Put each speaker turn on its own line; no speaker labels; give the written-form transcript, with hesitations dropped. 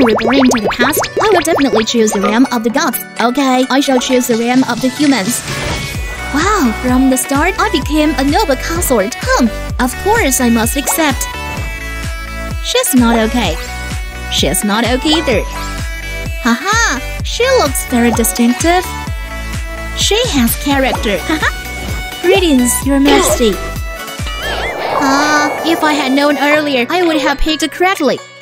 reborn into the past, I will definitely choose the realm of the gods. Okay, I shall choose the realm of the humans. Wow, from the start, I became a noble consort. Of course I must accept. She's not okay. She's not okay either. Haha, she looks very distinctive. She has character. Haha. Greetings, Your Majesty. If I had known earlier, I would have picked correctly.